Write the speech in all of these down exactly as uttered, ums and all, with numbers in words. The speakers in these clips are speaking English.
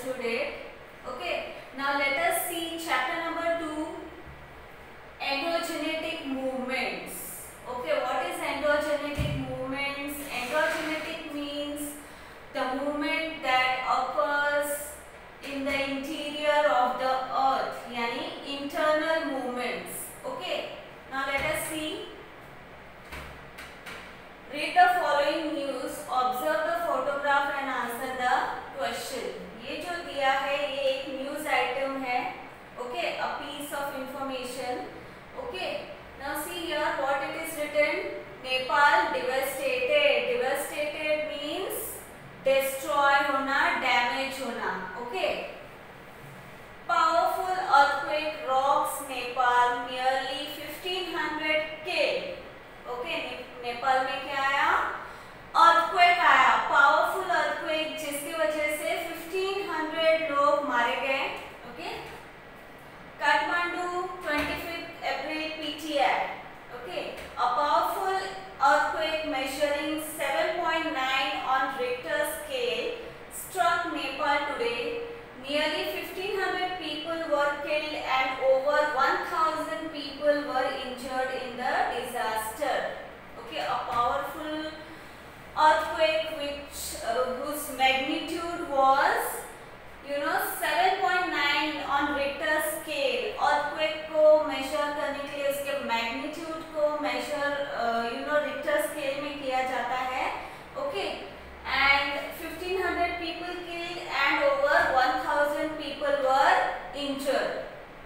understood it. Okay, now let us see chapter number two, endogenetic movements. Okay, what is endogenetic movements? Endogenetic means the movement that occurs in the interior of the earth, yani internal movements. Okay, now let us see. Read the following news, observe the photograph and answer the question. ये जो दिया है ये एक news item है. Okay, a piece of information. Okay, now see here what it is written. Nepal devastated. Devastated means destroy होना, damage होना. Okay. Powerful earthquake rocks Nepal, nearly fifteen hundred killed. Okay, ने, नेपाल में क्या आया? Earthquake आया, powerful earthquake जिसकी वजह से fifteen hundred लोग मारे गए. Okay. Kathmandu, twenty-fifth April P T I. Okay, a powerful earthquake measuring seven point nine on Richter scale struck Nepal today. Nearly fifteen hundred people were killed and over one thousand people were injured in the disaster. Okay, a powerful earthquake which uh, whose magnitude was, you know, seven point nine on Richter scale. Earthquake को measure करने के लिए उसके magnitude को measure uh, you know Richter scale में किया जाता है. Okay, and fifteen hundred people killed and over one thousand people were injured.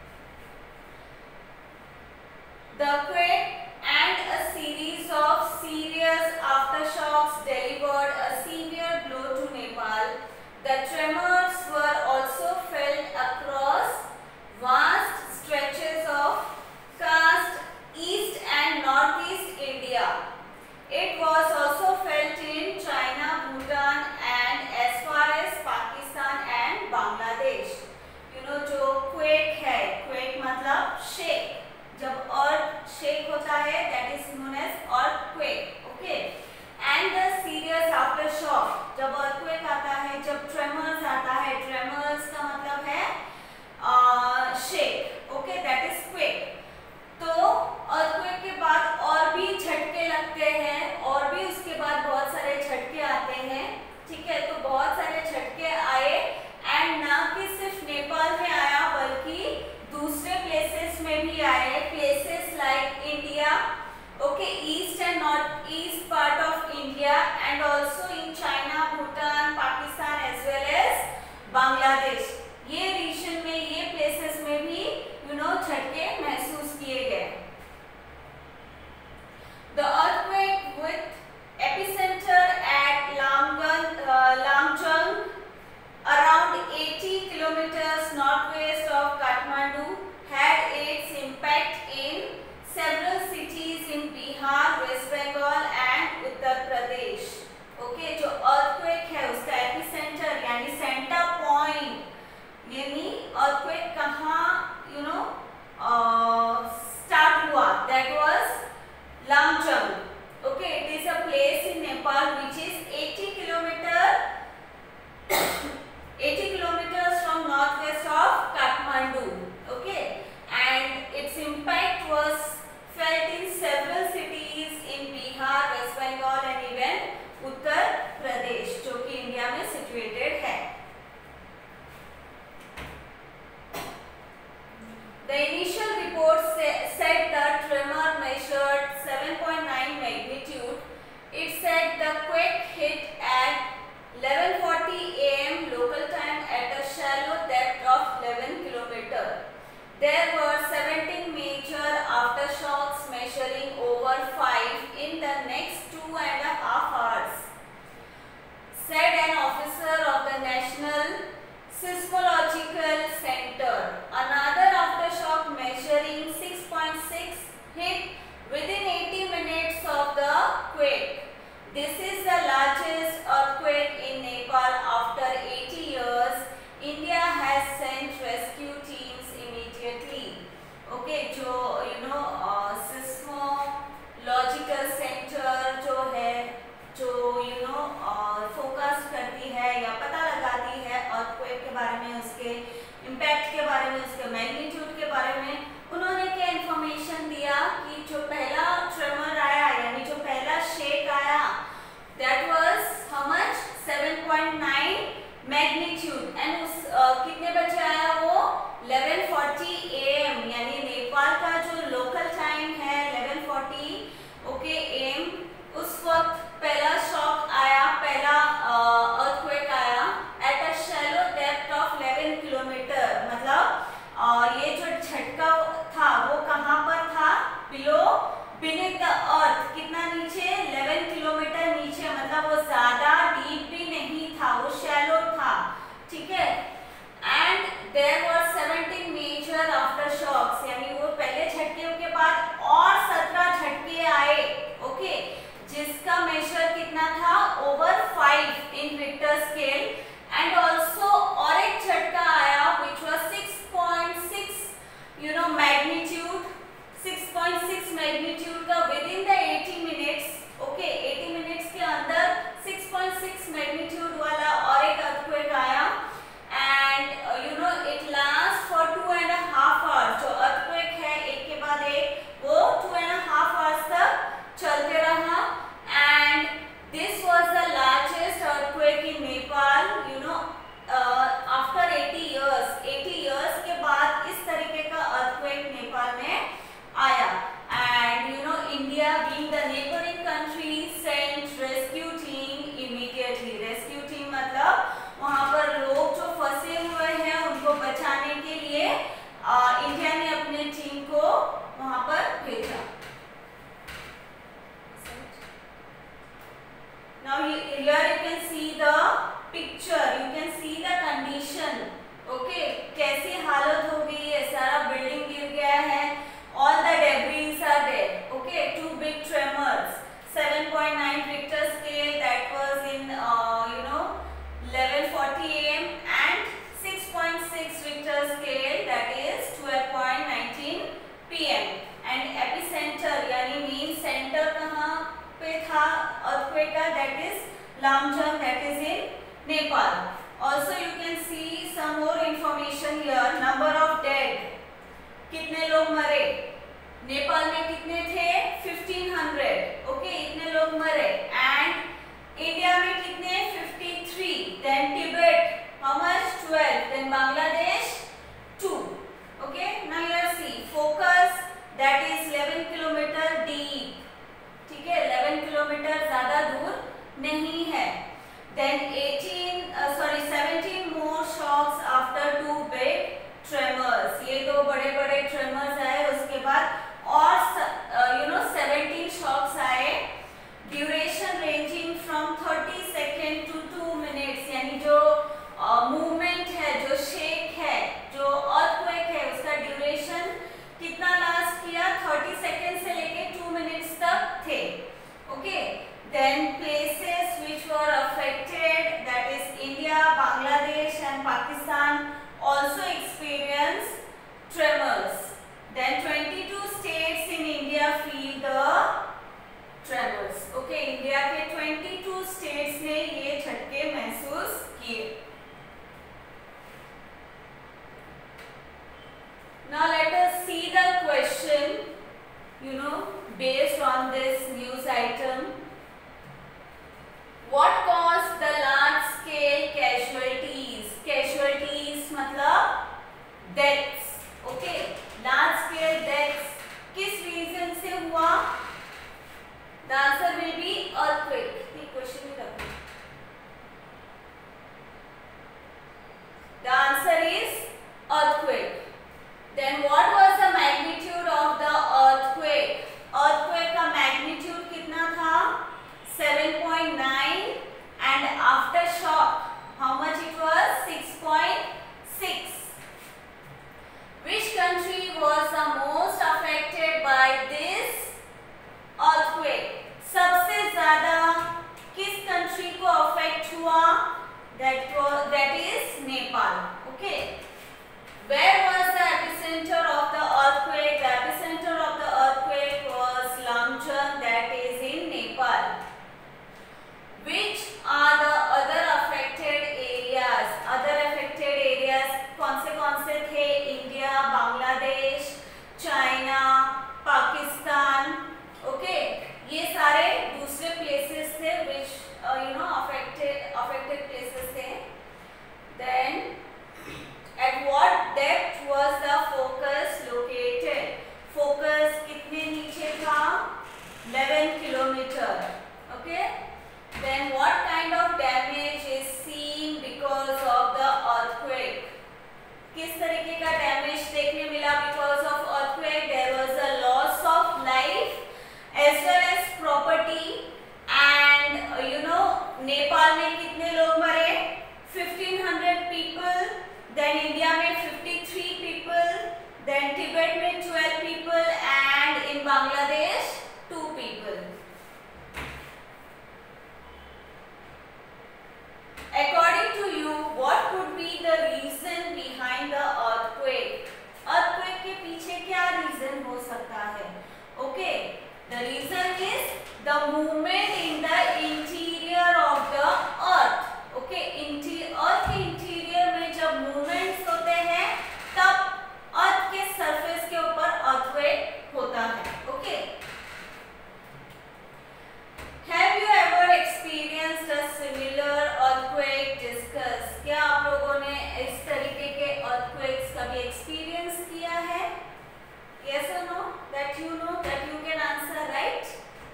The quake and a series of serious aftershocks delivered a severe blow to Nepal. The tremors were also felt across vast stretches of karst, east and northeast India. It was also felt in China, Bhutan and as far as Pakistan and Bangladesh. You know जो quake है, quake मतलब shake. जब earth shake होता है, that is known as earthquake. Okay. And the serious aftershock. जब earthquake आता है, जब tremors आता है, tremors का मतलब है uh, shake. Okay, that is quake. तो earthquake के बाद और भी झटके लगते हैं और भी उसके बाद बहुत सारे झटके आते हैं. ठीक है, तो बहुत सारे झटके आए एंड ना कि सिर्फ नेपाल में आया बल्कि दूसरे प्लेसेस में भी आए. Places like India, okay, east and north east part of India and also in China, Bhutan, Pakistan as well as Bangladesh. ये रीजन में, ये प्लेसेस में भी यू नो झटके महसूस किए गए. The earthquake with epicenter at Lamgan, uh, Lamjung, around eighty kilometers northwest of Kathmandu, had its impact in several cities in Bihar, West Bengal and Uttar Pradesh. Okay, जो earthquake है उसका epicenter यानी center point, यानी earthquake कहाँ you know uh, start हुआ, that was Lamjung. Okay, it is a place in Nepal which is eighty kilometers eighty kilometers from northwest of Kathmandu. Okay, and its impact was felt in several cities in Bihar, West Bengal and even Uttar Pradesh, जो कि India में situated है. The initial report said the tremor measured seven point nine magnitude. It said the quake hit at eleven forty A M local time at a shallow depth of eleven kilometers. There were seventeen major aftershocks measuring over five in the next two and a half hours, said an officer of the National Seismological Center. Another aftershock measuring six point six hit within eighty minutes of the quake. This is the largest earthquake in Nepal after eighty years. India has sent rescue teams immediately. और ये जो झटका था वो कहाँ पर था? Below beneath the earth, कितना नीचे? इलेवन किलोमीटर नीचे, मतलब वो ज्यादा डीप भी नहीं था, वो शैलो था, ठीक है। And there were seventeen major aftershocks, यानी वो पहले झटके के बाद और सत्रह झटके आए, ओके, जिसका मेजर कितना था? Over five in Richter scale. And also और एक झटका आया which was six point six you know magnitude, six point six magnitude का within the eighty minutes, okay, eighty minutes के अंदर सिक्स पॉइंट सिक्स मैग्नीट्यूड वाला और एक अर्थक्वेक आया। And you know it last for two and half hours, जो earthquake है एक के बाद एक, वो टू एंड हाफ आवर्स तक चलते रहा। And this was the largest earthquake in Nepal, you know after eighty years, eighty years के बाद इस तरीके का अर्थक्वेक नेपाल में आया। And you know India being the neighbouring country sent rescue team immediately, rescue team मतलब वहां पर लोग जो फंसे हुए हैं उनको बचाने के लिए आ, इंडिया ने अपने टीम को वहां पर भेजा। Now here you can see the picture, you can see the condition, okay, कैसी हालत हो गई है, सारा बिल्डिंग गिर गया है, all the debris are there, okay, two big tremors, seven point nine Richter scale, that was in uh, you know eleven forty A M and six point six Richter scale, that is twelve point one nine P M and epicenter यानी main centre कहाँ पे था earthquake का? that is Lamjung, that is in Nepal. Also you can see some more information here. Number of dead, कितने लोग मरे? नेपाल में कितने थे? फिफ्टीन हंड्रेड, ओके, इतने लोग मरे। एंड इंडिया में कितने? Fifty three. Then Tibet, how much? Twelve. Then Bangladesh two, okay. Now you are see focus, that is eleven kilometre deep, ठीक है, इलेवन किलोमीटर ज्यादा दूर नहीं है। Then eighteen sorry seventeen more shocks after two big tremors, ये दो बड़े बड़े ट्रेमर्स आए, उसके बाद और यू नो सेवनटीन शॉक्स आए। Duration ranging from thirty second to two minutes, यानी जो मूवमेंट uh, है, जो शेक है, जो अर्थक्वेक है, उसका ड्यूरेशन कितना लास्ट किया? थर्टी सेकेंड से लेके टू मिनट्स तक थे, okay. Then places which were affected, that is India, Bangladesh and Pakistan also experience tremors. Then twenty-two states in India feel the tremors. Okay, India के twenty-two states ने ये झटके महसूस किए। Now let us see the question, you know, based on this news item. What caused the large scale casualties? Casualties मतलब deaths, okay? Large scale deaths किस reason से हुआ? The answer will be earthquake. ये question भी रखो। The answer is earthquake. Then what was the magnitude of the earthquake? Earthquake का magnitude कितना था? सेवन पॉइंट नाइन एक्सपीरियंस किया है? Yes or no? That you know, that you can answer, right?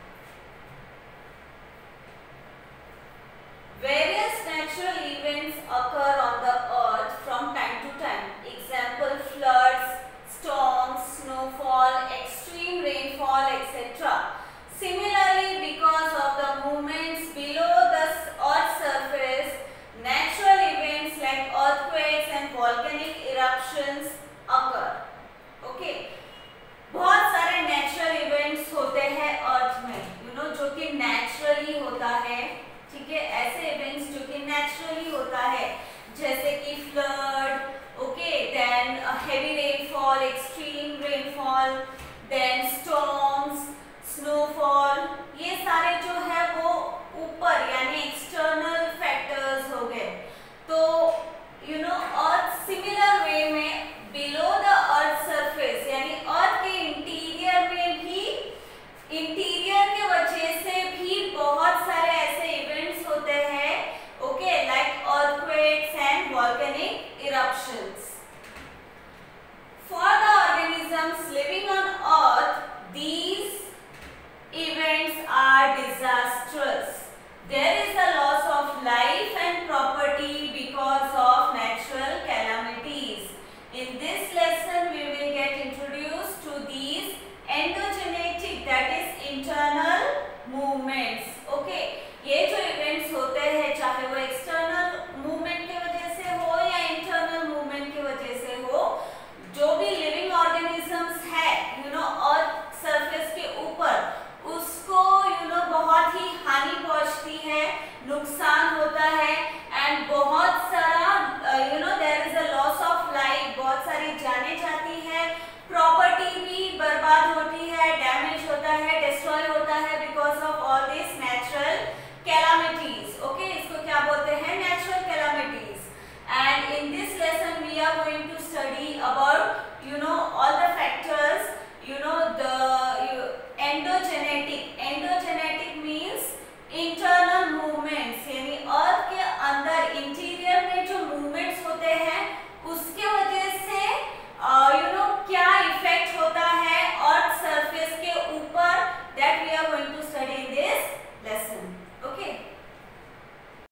Various natural events occur on the earth from time to time. Example, floods, storms, snowfall, extreme rainfall, et cetera. Similarly, because of the movements below the earth's surface, natural events like earthquakes and volcanic eruptions occur. Okay. बहुत सारे natural events होते हैं अर्थ में, you know, जो कि naturally होता है, ठीक है, ऐसे इवेंट्स जो कि नेचुरली होता है, जैसे कि flood, okay, then heavy rainfall, extreme rainfall, then storms, snowfall, ये सारे जो है वो ऊपर यानी एक्सटर्नल फैक्टर्स हो गए. तो you know earth similar way में बिलो द अर्थ सरफेस यानी अर्थ के इंटीरियर में भी, इंटीरियर के वजह से भी बहुत सारे ऐसे इवेंट्स होते हैं, okay, like earthquakes and volcanic eruptions. For the organisms living on earth, these events are disastrous. There is a loss of life and property because of natural calamities. In this lesson, we will get introduced to these endogenetic, that is internal movements. Okay, ये जो events होते हैं, चाहे वो external movement के वजह से हो या internal movement के वजह से हो, जो भी living organisms है, you know, earth surface के ऊपर, उसको you know बहुत ही हानि पहुंचती है, नुकसान होता है, and बहुत सारा you know there is a loss of life, बहुत सारी जानें जाती है, प्रॉपर्टी भी बर्बाद होती है, डैमेज होता है, डिस्ट्रॉय होता है because of all these natural calamities. Okay, इसको क्या बोलते हैं? Natural calamities. And in this lesson we are going to study about you know all the factors, you know the you, endogenetic. Endogenetic means internal movements, यानी अर्थ के अंदर interior में जो movements होते हैं उसके वजह से यू नो क्या इफेक्ट होता है अर्थ सरफेस के ऊपर, that we are going to